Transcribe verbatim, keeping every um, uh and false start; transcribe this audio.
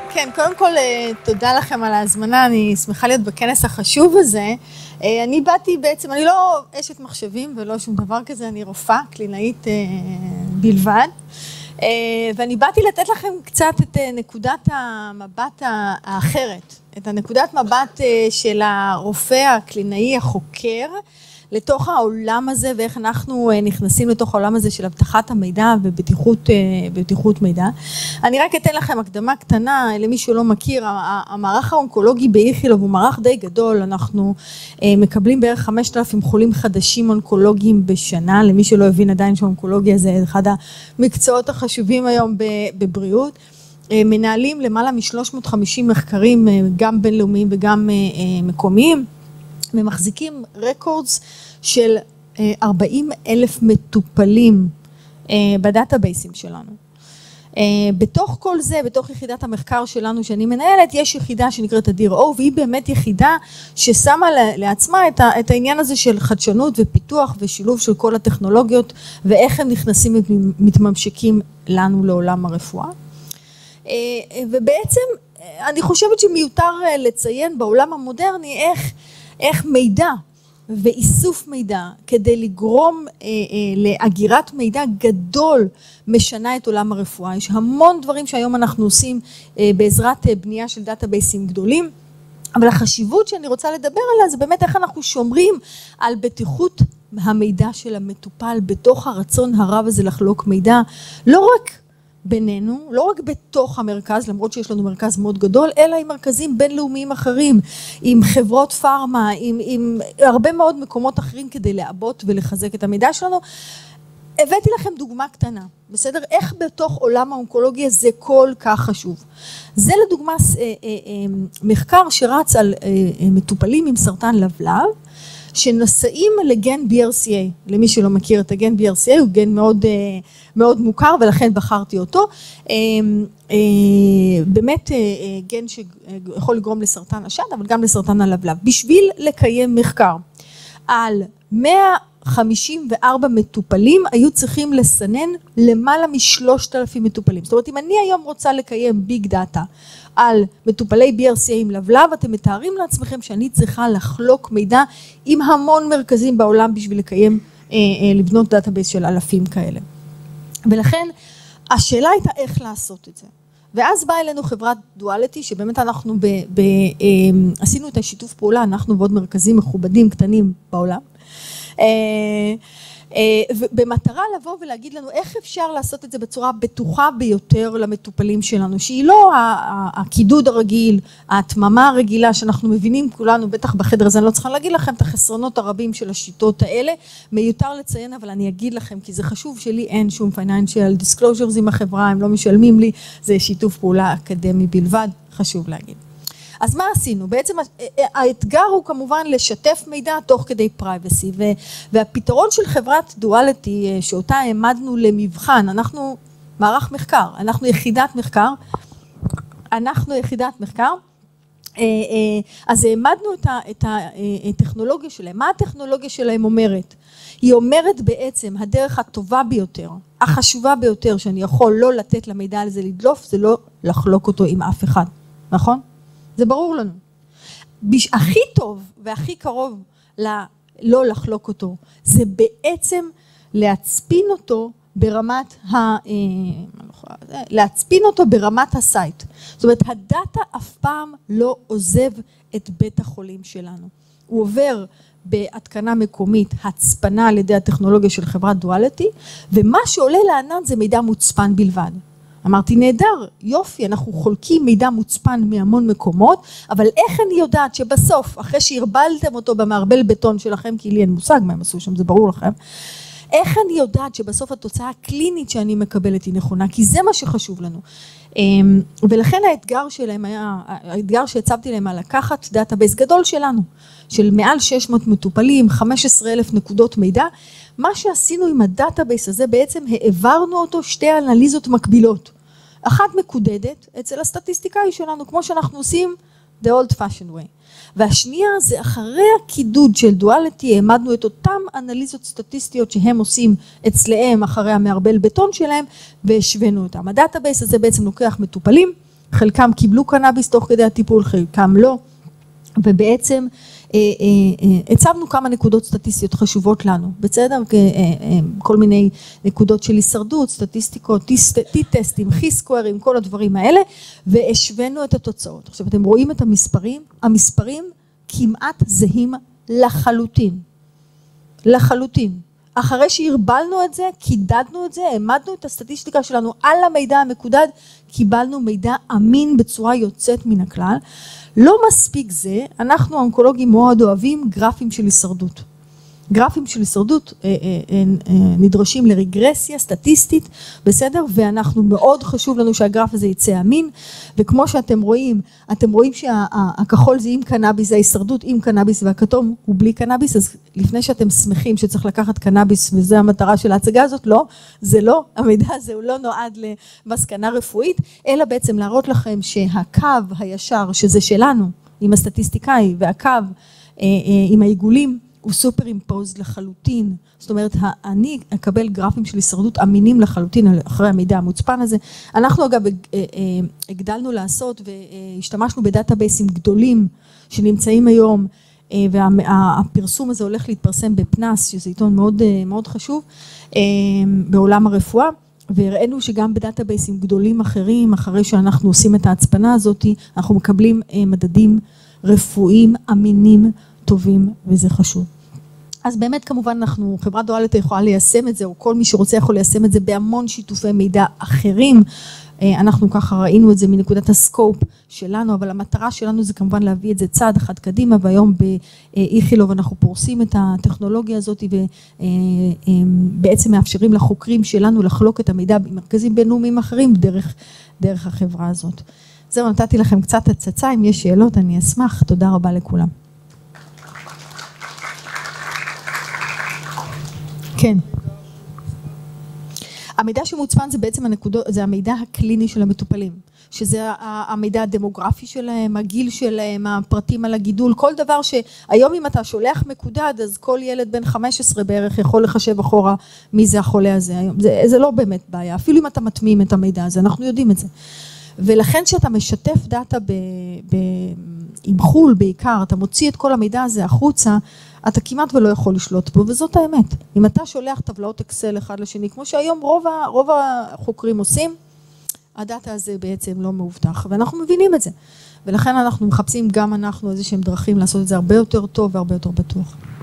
כן, קודם כל תודה לכם על ההזמנה, אני שמחה להיות בכנס החשוב הזה. אני באתי בעצם, אני לא אשת מחשבים ולא שום דבר כזה, אני רופאה, קלינאית בלבד. ואני באתי לתת לכם קצת את נקודת המבט האחרת, את הנקודת מבט של הרופא הקלינאי החוקר, לתוך העולם הזה ואיך אנחנו נכנסים לתוך העולם הזה של הבטחת המידע ובטיחות בטיחות מידע. אני רק אתן לכם הקדמה קטנה למי שלא מכיר, המערך האונקולוגי באיכילוב הוא מערך די גדול, אנחנו מקבלים בערך חמשת אלפים חולים חדשים אונקולוגיים בשנה, למי שלא הבין עדיין שאונקולוגיה זה אחד המקצועות החשובים היום בבריאות. מנהלים למעלה מ-שלוש מאות וחמישים מחקרים גם בינלאומיים וגם מקומיים, ומחזיקים רקורדס של ארבעים אלף מטופלים בדאטאבייסים שלנו. בתוך כל זה, בתוך יחידת המחקר שלנו שאני מנהלת, יש יחידה שנקראת אדיר או, והיא באמת יחידה ששמה לעצמה את העניין הזה של חדשנות ופיתוח ושילוב של כל הטכנולוגיות, ואיך הם נכנסים ומתממשקים לנו לעולם הרפואה. ובעצם אני חושבת שמיותר לציין בעולם המודרני איך איך מידע ואיסוף מידע כדי לגרום אה, אה, לאגירת מידע גדול משנה את עולם הרפואה. יש המון דברים שהיום אנחנו עושים אה, בעזרת אה, בנייה של דאטאבייסים גדולים, אבל החשיבות שאני רוצה לדבר עליה זה באמת איך אנחנו שומרים על בטיחות המידע של המטופל בתוך הרצון הרב הזה לחלוק מידע, לא רק בינינו, לא רק בתוך המרכז, למרות שיש לנו מרכז מאוד גדול, אלא עם מרכזים בינלאומיים אחרים, עם חברות פארמה, עם, עם הרבה מאוד מקומות אחרים כדי לעבות ולחזק את המידע שלנו. הבאתי לכם דוגמה קטנה, בסדר? איך בתוך עולם האונקולוגיה זה כל כך חשוב. זה לדוגמה מחקר שרץ על מטופלים עם סרטן לבלב, שנשאים לגן בי אר סי איי, למי שלא מכיר את הגן בי אר סי איי, הוא גן מאוד, מאוד מוכר ולכן בחרתי אותו, באמת גן שיכול לגרום לסרטן השד, אבל גם לסרטן הלבלב, בשביל לקיים מחקר על מאה חמישים וארבע מטופלים, היו צריכים לסנן למעלה משלושת אלפים מטופלים. זאת אומרת, אם אני היום רוצה לקיים ביג דאטה על מטופלי בי אר סי איי עם לבלב, אתם מתארים לעצמכם שאני צריכה לחלוק מידע עם המון מרכזים בעולם בשביל לקיים, אה, אה, לבנות דאטאבייס של אלפים כאלה. ולכן השאלה הייתה איך לעשות את זה. ואז באה אלינו חברת דואליטי, שבאמת אנחנו ב, ב, אה, עשינו את השיתוף פעולה, אנחנו ועוד מרכזים מכובדים קטנים בעולם, במטרה לבוא ולהגיד לנו איך אפשר לעשות את זה בצורה בטוחה ביותר למטופלים שלנו, שהיא לא הקידוד הרגיל, ההתממה הרגילה שאנחנו מבינים כולנו, בטח בחדר הזה אני לא צריכה להגיד לכם את החסרונות הרבים של השיטות האלה, מיותר לציין אבל אני אגיד לכם כי זה חשוב, שלי אין שום financial disclosures עם החברה, הם לא משלמים לי, זה שיתוף פעולה אקדמי בלבד, חשוב להגיד. אז מה עשינו? בעצם האתגר הוא כמובן לשתף מידע תוך כדי פרייבסי, והפתרון של חברת דואליטי שאותה העמדנו למבחן, אנחנו מערך מחקר, אנחנו יחידת מחקר, אנחנו יחידת מחקר, אז העמדנו את הטכנולוגיה שלהם. מה הטכנולוגיה שלהם אומרת? היא אומרת בעצם הדרך הטובה ביותר, החשובה ביותר שאני יכול לא לתת למידע על זה לדלוף, זה לא לחלוק אותו עם אף אחד, נכון? זה ברור לנו. הכי טוב והכי קרוב לא לחלוק אותו, זה בעצם להצפין אותו ברמת ה... להצפין אותו ברמת הסייט. זאת אומרת, הדאטה אף פעם לא עוזב את בית החולים שלנו. הוא עובר בהתקנה מקומית, הצפנה על ידי הטכנולוגיה של חברת דואליטי, ומה שעולה לענן זה מידע מוצפן בלבד. אמרתי, נהדר, יופי, אנחנו חולקים מידע מוצפן מהמון מקומות, אבל איך אני יודעת שבסוף, אחרי שהרבלתם אותו במערבל בטון שלכם, כי לי אין מושג מה הם עשו שם, זה ברור לכם, איך אני יודעת שבסוף התוצאה הקלינית שאני מקבלת היא נכונה, כי זה מה שחשוב לנו. ולכן האתגר שלהם היה, האתגר שהצבתי להם היה לקחת דאטאבייס גדול שלנו, של מעל שש מאות מטופלים, חמישה עשר אלף נקודות מידע, מה שעשינו עם הדאטאבייס הזה, בעצם העברנו אותו שתי אנליזות מקבילות. אחת מקודדת אצל הסטטיסטיקאי שלנו, כמו שאנחנו עושים the old fashioned way. והשנייה זה אחרי הקידוד של דואליטי, העמדנו את אותם אנליזות סטטיסטיות שהם עושים אצלהם אחרי המערבל בטון שלהם, והשווינו אותם. הדאטאבייס הזה בעצם לוקח מטופלים, חלקם קיבלו קנאביס תוך כדי הטיפול, חלקם לא, ובעצם הצבנו כמה נקודות סטטיסטיות חשובות לנו, בסדר? כל מיני נקודות של הישרדות, סטטיסטיקות, טי-טסטים, חי-סקווארים, כל הדברים האלה, והשווינו את התוצאות. עכשיו, אתם רואים את המספרים, המספרים כמעט זהים לחלוטין, לחלוטין. אחרי שהרבלנו את זה, קידדנו את זה, העמדנו את הסטטיסטיקה שלנו על המידע המקודד, קיבלנו מידע אמין בצורה יוצאת מן הכלל. לא מספיק זה, אנחנו האונקולוגים מאוד אוהבים גרפים של הישרדות. גרפים של הישרדות אה, אה, אה, נדרשים לרגרסיה סטטיסטית, בסדר? ואנחנו מאוד חשוב לנו שהגרף הזה יצא אמין, וכמו שאתם רואים, אתם רואים שהכחול זה עם קנאביס, זה ההישרדות עם קנאביס, והכתום הוא בלי קנאביס, אז לפני שאתם שמחים שצריך לקחת קנאביס, וזה המטרה של ההצגה הזאת, לא, זה לא, המידע הזה הוא לא נועד למסקנה רפואית, אלא בעצם להראות לכם שהקו הישר, שזה שלנו, עם הסטטיסטיקאי, והקו אה, אה, עם העיגולים, הוא סופר אימפוזד לחלוטין, זאת אומרת, אני אקבל גרפים של הישרדות אמינים לחלוטין אחרי המידע המוצפן הזה. אנחנו אגב הגדלנו לעשות והשתמשנו בדאטאבייסים גדולים שנמצאים היום, והפרסום הזה הולך להתפרסם בפנס, שזה עיתון מאוד, מאוד חשוב, בעולם הרפואה, והראינו שגם בדאטאבייסים גדולים אחרים, אחרי שאנחנו עושים את ההצפנה הזאת, אנחנו מקבלים מדדים רפואיים אמינים טובים, וזה חשוב. אז באמת כמובן אנחנו, חברת דואלטה יכולה ליישם את זה, או כל מי שרוצה יכול ליישם את זה בהמון שיתופי מידע אחרים. אנחנו ככה ראינו את זה מנקודת הסקופ שלנו, אבל המטרה שלנו זה כמובן להביא את זה צעד אחד קדימה, והיום באיכילוב אנחנו פורסים את הטכנולוגיה הזאת, ובעצם מאפשרים לחוקרים שלנו לחלוק את המידע במרכזים בינלאומיים אחרים דרך, דרך החברה הזאת. זהו, נתתי לכם קצת הצצה, אם יש שאלות אני אשמח, תודה רבה לכולם. כן. המידע שמוצפן זה בעצם הנקודות, זה המידע הקליני של המטופלים, שזה המידע הדמוגרפי שלהם, הגיל שלהם, הפרטים על הגידול, כל דבר שהיום אם אתה שולח מקודד, אז כל ילד בן חמש עשרה בערך יכול לחשב אחורה מי זה החולה הזה היום. זה, זה לא באמת בעיה, אפילו אם אתה מטמיעים את המידע הזה, אנחנו יודעים את זה. ולכן שאתה משתף דאטה ב, ב, עם חול בעיקר, אתה מוציא את כל המידע הזה החוצה, אתה כמעט ולא יכול לשלוט בו, וזאת האמת. אם אתה שולח טבלאות אקסל אחד לשני, כמו שהיום רוב, ה, רוב החוקרים עושים, הדאטה הזה בעצם לא מאובטח, ואנחנו מבינים את זה. ולכן אנחנו מחפשים גם אנחנו איזה שהם דרכים לעשות את זה הרבה יותר טוב והרבה יותר בטוח.